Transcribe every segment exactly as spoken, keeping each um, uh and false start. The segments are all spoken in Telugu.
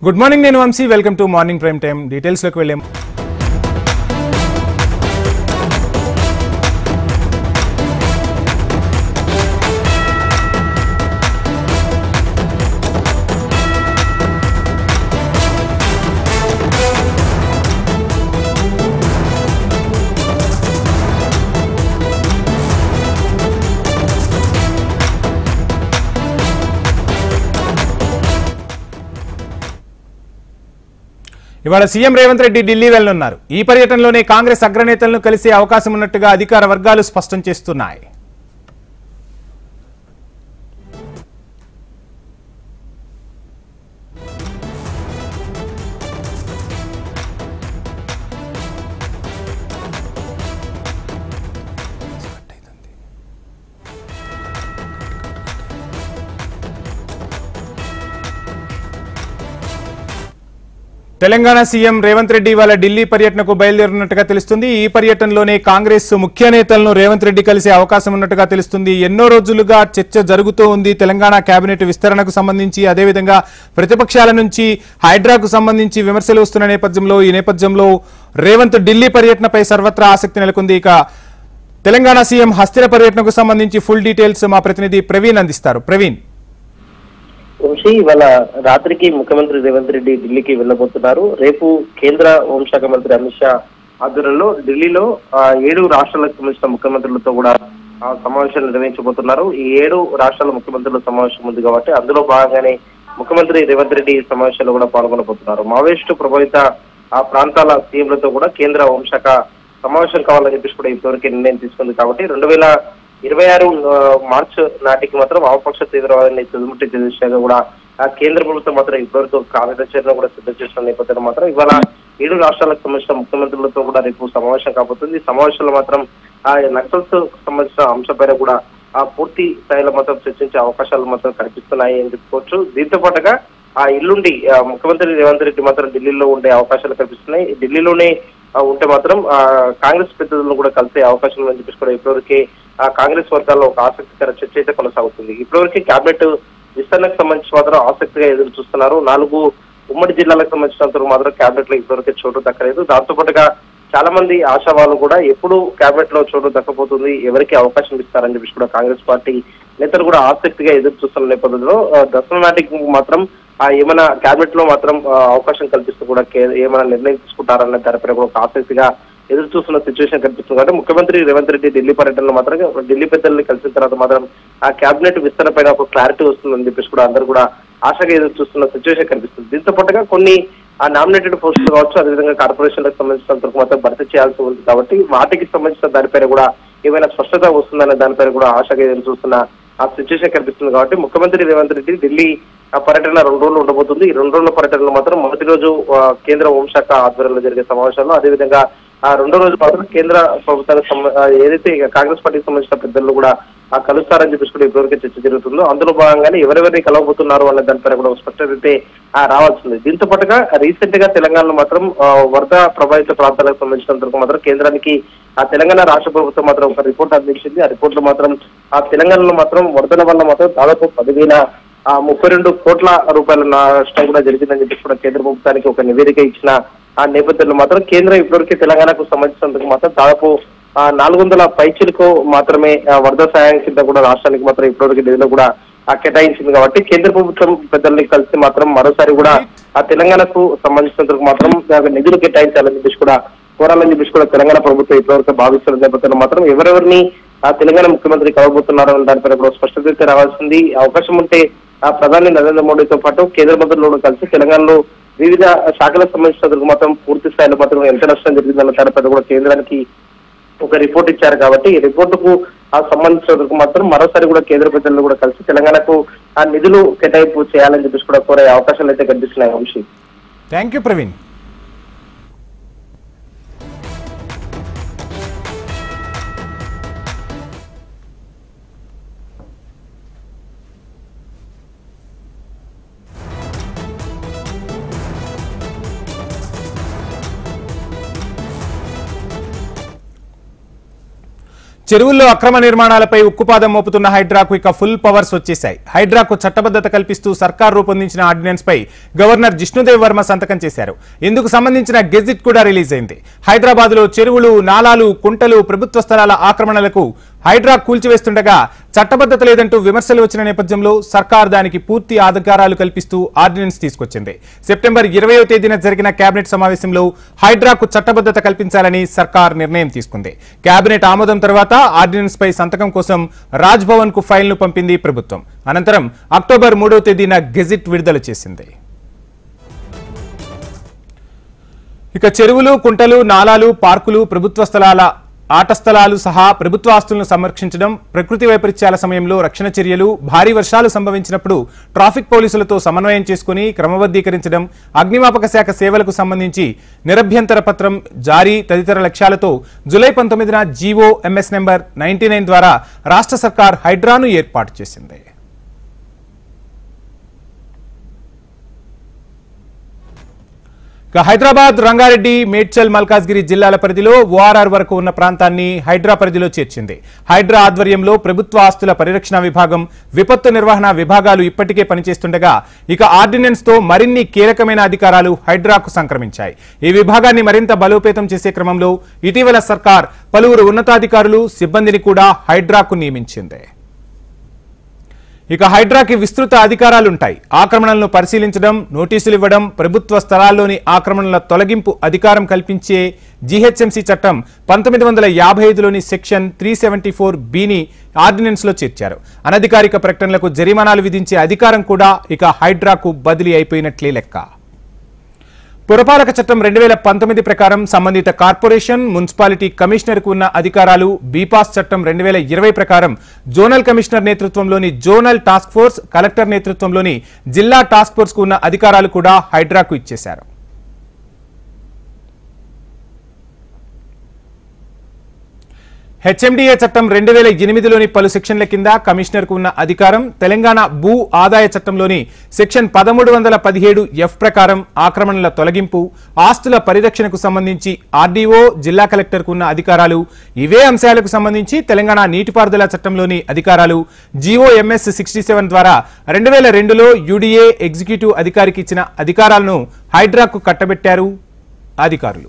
గుడ్ మార్నింగ్, నేను Vamshi. Welcome to morning prime time. డీటెయిల్స్లోకి వెళ్ళాం. ఇవాళ సీఎం రేవంత్ రెడ్డి ఢిల్లీ వెళ్లనున్నారు. ఈ పర్యటనలోనే కాంగ్రెస్ అగ్రనేతలను కలిసే అవకాశం ఉన్నట్టుగా అధికార వర్గాలు స్పష్టం చేస్తున్నాయి. తెలంగాణ సీఎం రేవంత్ రెడ్డి ఇవాళ ఢిల్లీ పర్యటనకు బయలుదేరినట్టుగా తెలుస్తుంది. ఈ పర్యటనలోనే కాంగ్రెస్ ముఖ్య నేతలను రేవంత్ రెడ్డి కలిసే అవకాశం ఉన్నట్టుగా తెలుస్తుంది. ఎన్నో రోజులుగా చర్చ జరుగుతూ ఉంది తెలంగాణ కేబినెట్ విస్తరణకు సంబంధించి. అదేవిధంగా ప్రతిపక్షాల నుంచి హైడ్రాకు సంబంధించి విమర్శలు వస్తున్న నేపథ్యంలో ఈ నేపథ్యంలో రేవంత్ ఢిల్లీ పర్యటనపై సర్వత్రా ఆసక్తి నెలకొంది. ఇక తెలంగాణ సీఎం హస్తిన పర్యటనకు సంబంధించి ఫుల్ డీటెయిల్స్ మా ప్రతినిధి ప్రవీణ్ అందిస్తారు. ప్రవీణ్, వంశీ, ఇవాళ రాత్రికి ముఖ్యమంత్రి రేవంత్ రెడ్డి ఢిల్లీకి వెళ్లబోతున్నారు. రేపు కేంద్ర హోంశాఖ మంత్రి అమిత్ షా ఆధ్వర్యంలో ఢిల్లీలో ఏడు రాష్ట్రాలకు సంబంధించిన ముఖ్యమంత్రులతో కూడా సమావేశాలు నిర్వహించబోతున్నారు. ఈ ఏడు రాష్ట్రాల ముఖ్యమంత్రుల సమావేశం ఉంది కాబట్టి అందులో భాగంగానే ముఖ్యమంత్రి రేవంత్ రెడ్డి సమావేశాల్లో కూడా పాల్గొనబోతున్నారు. మావోయిస్టు ప్రభావిత ఆ ప్రాంతాల సీఎంలతో కూడా కేంద్ర హోంశాఖ సమావేశం కావాలని చెప్పేసి కూడా ఇప్పటివరకు నిర్ణయం తీసుకుంది. కాబట్టి రెండు వేల ఇరవై ఆరు మార్చి నాటికి మాత్రం వామపక్ష తీవ్రవాదాన్ని తుదిముట్టి దిశగా కూడా ఆ కేంద్ర ప్రభుత్వం మాత్రం ఇప్పటివరకు కార్యాచరణ కూడా సిద్ధం చేసిన నేపథ్యంలో మాత్రం ఇవాళ ఏడు రాష్ట్రాలకు సంబంధించిన ముఖ్యమంత్రులతో కూడా రేపు సమావేశం కాబోతుంది. ఈ సమావేశంలో మాత్రం ఆ నక్సల్స్ సంబంధించిన అంశంపైన కూడా ఆ పూర్తి స్థాయిలో మాత్రం చర్చించే అవకాశాలు మాత్రం కనిపిస్తున్నాయి అని చెప్పుకోవచ్చు. దీంతో పాటుగా ఆ ఇల్లుండి ముఖ్యమంత్రి రేవంత్ రెడ్డి మాత్రం ఢిల్లీలో ఉండే అవకాశాలు కనిపిస్తున్నాయి. ఢిల్లీలోనే ఉంటే మాత్రం ఆ కాంగ్రెస్ పెద్దలను కూడా కలిసే అవకాశం ఉందని చెప్పేసి కూడా ఇప్పటివరకే ఆ కాంగ్రెస్ వర్గాల్లో ఒక ఆసక్తికర చర్చ అయితే కొనసాగుతుంది. ఇప్పటివరకు కేబినెట్ విస్తరణకు సంబంధించి మాత్రం ఆసక్తిగా ఎదురు చూస్తున్నారు. నాలుగు ఉమ్మడి జిల్లాలకు సంబంధించినంత మాత్రం కేబినెట్ లో ఇప్పటివరకే చోటు దక్కలేదు. దాంతో పాటుగా చాలా మంది ఆశావాళ్ళు కూడా ఎప్పుడు కేబినెట్ లో చోటు దక్కపోతుంది, ఎవరికి అవకాశం ఇస్తారని చెప్పేసి కూడా కాంగ్రెస్ పార్టీ నేతలు కూడా ఆసక్తిగా ఎదురు చూస్తున్న నేపథ్యంలో దసరా నాటికి మాత్రం ఆ ఏమైనా కేబినెట్ లో మాత్రం అవకాశం కల్పిస్తూ కూడా ఏమైనా నిర్ణయం తీసుకుంటారన్న దానిపై కూడా ఒక ఆసక్తిగా ఎదురు చూస్తున్న సిచ్యువేషన్ కనిపిస్తుంది. కాబట్టి ముఖ్యమంత్రి రేవంత్ రెడ్డి ఢిల్లీ పర్యటనలో మాత్రం ఢిల్లీ పెద్దల్ని కలిసిన తర్వాత మాత్రం ఆ కేబినెట్ విస్తరణ పైన ఒక క్లారిటీ వస్తుందని చెప్పేసి కూడా అందరూ కూడా ఆశగా ఎదురు చూస్తున్న సిచ్యువేషన్ కనిపిస్తుంది. దీంతో పాటుగా కొన్ని ఆ నామినేటెడ్ పోస్టులు కావచ్చు, అదేవిధంగా కార్పొరేషన్లకు సంబంధించినంతవరకు మాత్రం భర్తీ చేయాల్సి ఉంది. కాబట్టి వాటికి సంబంధించిన దానిపైన కూడా ఏమైనా స్పష్టత వస్తుందనే దానిపైన కూడా ఆశగా ఎదురు చూస్తున్న ఆ సిచ్యువేషన్ కనిపిస్తుంది. కాబట్టి ముఖ్యమంత్రి రేవంత్ రెడ్డి ఢిల్లీ ఆ పర్యటన రెండు రోజులు ఉండబోతుంది. ఈ రెండు రోజుల పర్యటనలో మాత్రం మొదటి రోజు కేంద్ర హోంశాఖ ఆధ్వర్యంలో జరిగే సమావేశాల్లో, అదేవిధంగా ఆ రెండో రోజు మాత్రం కేంద్ర ప్రభుత్వానికి ఏదైతే కాంగ్రెస్ పార్టీకి సంబంధించిన పెద్దలు కూడా ఆ కలుస్తారని చెప్పేసి కూడా ఇప్పటివరకు చర్చ జరుగుతుందో అందులో భాగంగానే ఎవరెవరిని కలవబోతున్నారు అనే దానిపైన కూడా స్పష్టత అయితే రావాల్సింది. దీంతో పాటుగా రీసెంట్ గా తెలంగాణలో మాత్రం వరద ప్రభావిత ప్రాంతాలకు సంబంధించినందుకు మాత్రం కేంద్రానికి ఆ తెలంగాణ రాష్ట్ర ప్రభుత్వం మాత్రం ఒక రిపోర్ట్ అందించింది. ఆ రిపోర్ట్ లో మాత్రం ఆ తెలంగాణలో మాత్రం వరదల వల్ల మాత్రం దాదాపు పదివేల ఆ ముప్పై రెండు కోట్ల రూపాయల నష్టం కూడా జరిగిందని చెప్పి కూడా కేంద్ర ప్రభుత్వానికి ఒక నివేదిక ఇచ్చిన ఆ నేపథ్యంలో మాత్రం కేంద్రం ఇప్పటివరకు తెలంగాణకు సంబంధించినందుకు మాత్రం దాదాపు ఆ నాలుగు వందల పైచిలకు మాత్రమే వరద సహాయం కింద కూడా రాష్ట్రానికి మాత్రం ఇప్పటివరకు నిధులు కూడా ఆ కేటాయించింది. కాబట్టి కేంద్ర ప్రభుత్వం పెద్దల్ని కలిసి మాత్రం మరోసారి కూడా ఆ తెలంగాణకు సంబంధించినందుకు మాత్రం నిధులు కేటాయించాలని చెప్పేసి కూడా కోరాలని చెప్పేసి కూడా తెలంగాణ ప్రభుత్వం ఇప్పటివరకు భావిస్తున్న నేపథ్యంలో మాత్రం ఎవరెవరిని ఆ తెలంగాణ ముఖ్యమంత్రి కలవబోతున్నారో దానిపైన కూడా స్పష్టత అయితే రావాల్సింది. అవకాశం ఉంటే ఆ ప్రధాని నరేంద్ర మోడీతో పాటు కేంద్ర మంత్రులు కలిసి తెలంగాణలో వివిధ శాఖలకు సంబంధించినందుకు మాత్రం పూర్తి స్థాయిలో మాత్రం ఎంత నష్టం జరిగిందన్న దానిపైన కూడా కేంద్రానికి ఒక రిపోర్ట్ ఇచ్చారు. కాబట్టి ఈ రిపోర్టుకు ఆ సంబంధించినందుకు మాత్రం మరోసారి కూడా కేంద్ర పెద్దలను కూడా కలిసి తెలంగాణకు ఆ నిధులు కేటాయింపు చేయాలని చెప్పేసి కూడా కోరే అవకాశాలు అయితే కనిపిస్తున్నాయి. Vamshi, thank you Praveen. చెరువుల్లో అక్రమ నిర్మాణాలపై ఉక్కుపాదం మోపుతున్న హైడ్రాకు ఇక ఫుల్ పవర్స్ వచ్చేశాయి. హైడ్రాకు చట్టబద్ధత కల్పిస్తూ సర్కార్ రూపొందించిన ఆర్డినెన్స్ పై గవర్నర్ జిష్ణుదేవ్ వర్మ సంతకం చేశారు. ఇందుకు సంబంధించిన గెజిట్ కూడా రిలీజ్ అయింది. హైదరాబాద్ లో చెరువులు, నాలాలు, కుంటలు, ప్రభుత్వ స్థలాల ఆక్రమణలకు హైడ్రా కూల్చివేస్తుండగా చట్టబద్ధత లేదంటూ విమర్శలు వచ్చిన నేపథ్యంలో సర్కార్ దానికి పూర్తి అధికారాలు కల్పిస్తూ ఆర్డినెన్స్ తీసుకొచ్చింది. సెప్టెంబర్ ఇరవయో తేదీన జరిగిన కేబినెట్ సమావేశంలో హైడ్రాకు చట్టబద్ధత కల్పించాలని సర్కార్ నిర్ణయం తీసుకుంది. కేబినెట్ ఆమోదం తర్వాత ఆర్డినెన్స్ పై సంతకం కోసం రాజ్ భవన్ కు ఫైల్ ను పంపింది ప్రభుత్వం. అనంతరం అక్టోబర్ మూడో తేదీన గెజిట్ విడుదల చేసింది. ఇక చెరువులు, కుంటలు, నాలాలు, పార్కులు, ప్రభుత్వ స్థలాల ఆట స్థలాలు సహా ప్రభుత్వ ఆస్తులను సంరక్షించడం, ప్రకృతి వైపరీత్యాల సమయంలో రక్షణ చర్యలు, భారీ వర్షాలు సంభవించినప్పుడు ట్రాఫిక్ పోలీసులతో సమన్వయం చేసుకుని క్రమబద్ధీకరించడం, అగ్నిమాపక శాఖ సేవలకు సంబంధించి నిరభ్యంతర పత్రం జారీ తదితర లక్ష్యాలతో జూలై పంతొమ్మిదిన GO MS number ninety nine ద్వారా రాష్ట్ర సర్కార్ హైడ్రాను ఏర్పాటు చేసింది. హైదరాబాద్, రంగారెడ్డి, మేడ్చల్, మల్కాజ్గిరి జిల్లాల పరిధిలో ఓఆర్ఆర్ వరకు ఉన్న ప్రాంతాన్ని హైడ్రా పరిధిలో చేర్చింది. హైడ్రా ఆధ్వర్యంలో ప్రభుత్వ ఆస్తుల పరిరక్షణ విభాగం, విపత్తు నిర్వహణ విభాగాలు ఇప్పటికే పనిచేస్తుండగా ఇక ఆర్డినెన్స్ తో మరిన్ని కీలకమైన అధికారాలు హైడ్రాకు సంక్రమించాయి. ఈ విభాగాన్ని మరింత బలోపేతం చేసే క్రమంలో ఇటీవల సర్కార్ పలువురు ఉన్నతాధికారులు, సిబ్బందిని కూడా హైడ్రాకు నియమించింది. ఇక హైడ్రాకి విస్తృత అధికారాలుంటాయి. ఆక్రమణలను పరిశీలించడం, నోటీసులు ఇవ్వడం, ప్రభుత్వ స్థలాల్లోని ఆక్రమణల తొలగింపు అధికారం కల్పించే జీహెచ్ఎంసీ చట్టం పంతొమ్మిది వందల యాభై ఐదులోని సెక్షన్ త్రీ సెవెంటీ ఫోర్ బిని ఆర్డినెన్స్ లో చేర్చారు. అనధికారిక ప్రకటనలకు జరిమానాలు విధించే అధికారం కూడా ఇక హైడ్రాకు బదిలీ అయిపోయినట్లే లెక్క. పురపాలక చట్టం రెండు వేల పంతొమ్మిది ప్రకారం సంబంధిత కార్పొరేషన్, మున్సిపాలిటీ కమిషనర్ కు ఉన్న అధికారాలు, బీపాస్ చట్టం రెండు వేల ఇరవై ప్రకారం జోనల్ కమిషనర్ నేతృత్వంలోని జోనల్ టాస్క్ ఫోర్స్, కలెక్టర్ నేతృత్వంలోని జిల్లా టాస్క్ ఫోర్స్ కు ఉన్న అధికారాలు కూడా హైడ్రాకు ఇచ్చేశారు. హెచ్ఎండిఏ చట్టం రెండు వేల ఎనిమిదిలోని పలు సెక్షన్ల కింద కమిషనర్ కు ఉన్న అధికారం, తెలంగాణ భూ ఆదాయ చట్టంలోని సెక్షన్ పదమూడు వందల పదిహేడు ఎఫ్ ప్రకారం ఆక్రమణల తొలగింపు, ఆస్తుల పరిరక్షణకు సంబంధించి ఆర్డీఓ, జిల్లా కలెక్టర్ కు ఉన్న అధికారాలు, ఇవే అంశాలకు సంబంధించి తెలంగాణ నీటిపారుదల చట్టంలోని అధికారాలు, జీవో ఎంఎస్ సిక్స్టీ సెవెన్ ద్వారా రెండు వేల రెండులో యూడీఏ ఎగ్జిక్యూటివ్ అధికారికి ఇచ్చిన అధికారాలను హైడ్రాకు కట్టబెట్టారు అధికారులు.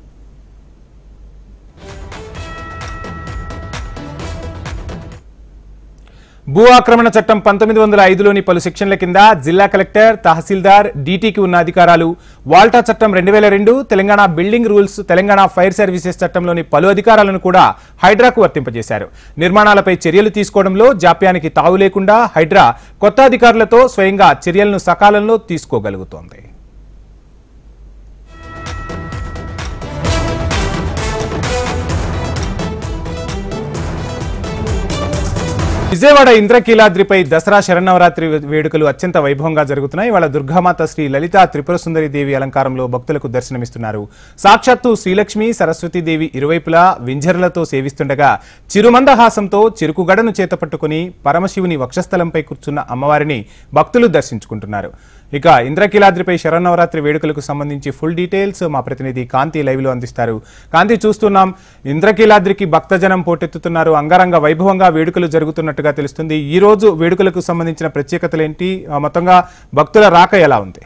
భూ ఆక్రమణ చట్టం పంతొమ్మిది వందల ఐదులోని పలు సెక్షన్ల కింద జిల్లా కలెక్టర్, తహసీల్దార్, డీటీకి ఉన్న అధికారాలు, వాల్టా చట్టం రెండు వేల రెండు, Telangana building rules, Telangana fire services చట్టంలోని పలు అధికారాలను కూడా హైడ్రాకు వర్తింపజేశారు. నిర్మాణాలపై చర్యలు తీసుకోవడంలో జాప్యానికి తావు లేకుండా హైడ్రా కొత్త అధికారులతో స్వయంగా చర్యలను సకాలంలో తీసుకోగలుగుతోంది. విజయవాడ ఇంద్రకీలాద్రిపై దసరా శరన్నవరాత్రి వేడుకలు అత్యంత వైభవంగా జరుగుతున్నాయి. వాళ్ళ దుర్గామాత శ్రీ లలితా త్రిపుర సుందరి దేవి అలంకారంలో భక్తులకు దర్శనమిస్తున్నారు. సాక్షాత్తు శ్రీలక్ష్మి, సరస్వతీదేవి ఇరువైపులా వింజర్లతో సేవిస్తుండగా చిరుమందహాసంతో చిరుకుగడను చేతపట్టుకుని పరమశివుని వక్షస్థలంపై కూర్చున్న అమ్మవారిని భక్తులు దర్శించుకుంటున్నారు. ఇక ఇంద్రకీలాద్రిపై శరన్నవరాత్రి వేడుకలకు సంబంధించి ఫుల్ డీటెయిల్స్ మా ప్రతినిధి కాంతి లైవ్ లో అందిస్తారు. కాంతి, చూస్తున్నాం ఇంద్రకీలాద్రికి భక్తజనం పోటెత్తుతున్నారు. అంగరంగ వైభవంగా వేడుకలు జరుగుతున్నట్టుగా తెలుస్తుంది. ఈ రోజు వేడుకలకు సంబంధించిన ప్రత్యేకతలు ఏంటి? మొత్తంగా భక్తుల రాక ఎలా ఉంది?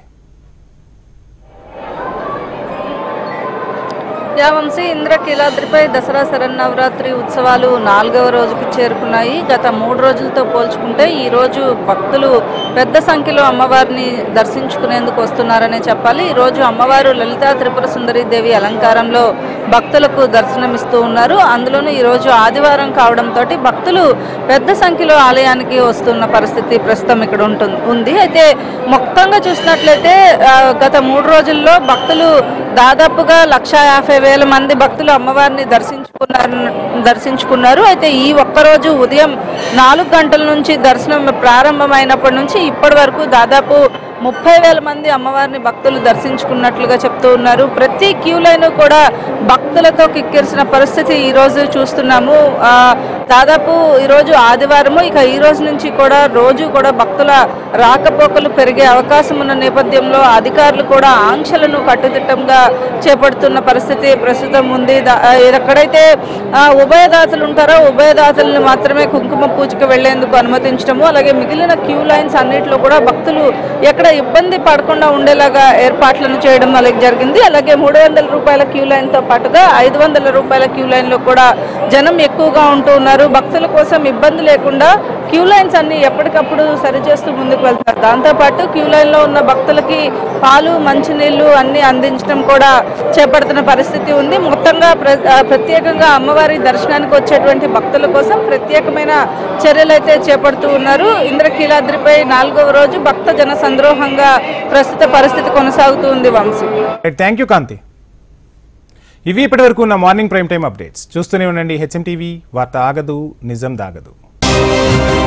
వంశీ, ఇంద్రకీలాద్రిపై దసరా శరన్నవరాత్రి ఉత్సవాలు నాలుగవ రోజుకు చేరుకున్నాయి. గత మూడు రోజులతో పోల్చుకుంటే ఈ రోజు భక్తులు పెద్ద సంఖ్యలో అమ్మవారిని దర్శించుకునేందుకు వస్తున్నారనే చెప్పాలి. ఈ రోజు అమ్మవారు లలితా త్రిపుర సుందరి దేవి అలంకారంలో భక్తులకు దర్శనమిస్తూ ఉన్నారు. అందులోనూ ఈరోజు ఆదివారం కావడంతో భక్తులు పెద్ద సంఖ్యలో ఆలయానికి వస్తున్న పరిస్థితి ప్రస్తుతం ఇక్కడ ఉంటుంది ఉంది అయితే మొత్తంగా చూసినట్లయితే గత మూడు రోజుల్లో భక్తులు దాదాపుగా లక్ష యాభై వేల మంది భక్తులు అమ్మవారిని దర్శించుకున్నారు దర్శించుకున్నారు అయితే ఈ ఒక్కరోజు ఉదయం నాలుగు గంటల నుంచి దర్శనం ప్రారంభమైనప్పటి నుంచి ఇప్పటి వరకు దాదాపు ముప్పై వేల మంది అమ్మవారిని భక్తులు దర్శించుకున్నట్లుగా చెప్తూ ఉన్నారు. ప్రతి క్యూ లైన్ కూడా భక్తులతో కిక్కిరిసిన పరిస్థితి ఈరోజు చూస్తున్నాము. దాదాపు ఈరోజు ఆదివారము, ఇక ఈ రోజు నుంచి కూడా రోజు కూడా భక్తుల రాకపోకలు పెరిగే అవకాశం ఉన్న నేపథ్యంలో అధికారులు కూడా ఆంక్షలను కట్టుదిట్టంగా చేపడుతున్న పరిస్థితి ప్రస్తుతం ఉంది. ఎక్కడైతే ఉభయదాతలు ఉంటారో ఉభయదాతలను మాత్రమే కుంకుమ పూజకు వెళ్లేందుకు అనుమతించడము, అలాగే మిగిలిన క్యూ లైన్స్ అన్నింటిలో కూడా భక్తులు ఎక్కడ ఇబ్బంది పడకుండా ఉండేలాగా ఏర్పాట్లను చేయడం అలాగే జరిగింది. అలాగే మూడు వందల రూపాయల క్యూ లైన్ తో పాటుగా ఐదు వందల రూపాయల క్యూ లైన్ లో కూడా జనం ఎక్కువగా ఉంటూ ఉన్నారు. భక్తుల కోసం ఇబ్బంది లేకుండా క్యూ లైన్స్ అన్ని ఎప్పటికప్పుడు సరిచేస్తూ ముందుకు వెళ్తారు. దాంతోపాటు క్యూ లైన్ లో ఉన్న భక్తులకి పాలు మంచినీళ్లు అన్ని అందించడం కూడా చేపడుతున్న పరిస్థితి ఉంది. మొత్తంగా ప్రత్యేకంగా అమ్మవారి దర్శనానికి వచ్చేటువంటి భక్తుల కోసం ప్రత్యేకమైన చర్యలు అయితే చేపడుతూ ఉన్నారు. ఇంద్రకీలాద్రిపై నాలుగవ రోజు భక్త జన సంద్రోహంగా ప్రస్తుత పరిస్థితి కొనసాగుతూ ఉంది. Vamshi, thank you Kanti. ఇవి ఇప్పటి వరకు ఉన్న మార్నింగ్ ప్రైమ్ టైమ్ అప్డేట్స్. చూస్తూనే ఉండండి హెచ్ఎం టీవీ. వార్త ఆగదు, నిజం దాగదు.